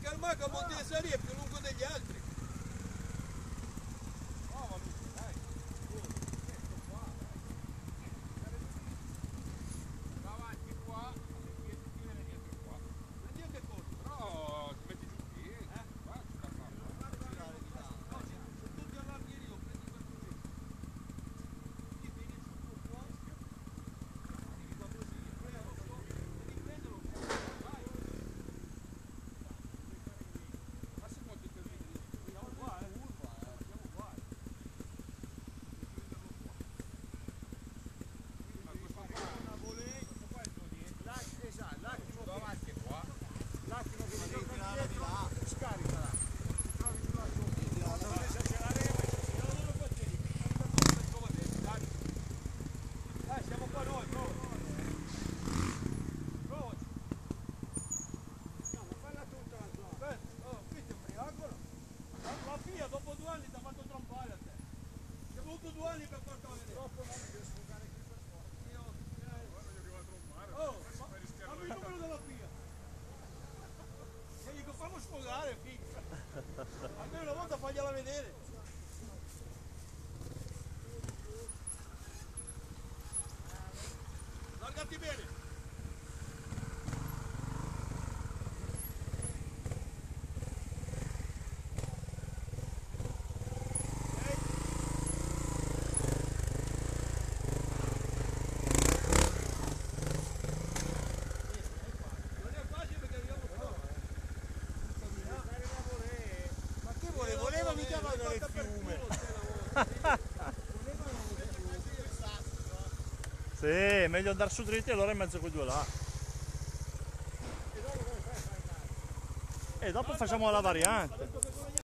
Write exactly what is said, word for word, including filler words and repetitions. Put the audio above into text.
Perché il Mago a Monte dei Sari è più lungo degli altri. Dopo due anni ti ha fatto trompare a te. Ci ha avuto due anni per farlo vedere. Troppo non devo sfogare qui per fuori. Io devo trompare. Oh, ma il numero della Pia. Se gli facciamo sfogare, figa. Almeno una volta fagliela vedere. Largati bene. Voleva mi chiamare nel fiume. Sì, è meglio andare su dritti e allora in mezzo a quei due là. E dopo facciamo la variante.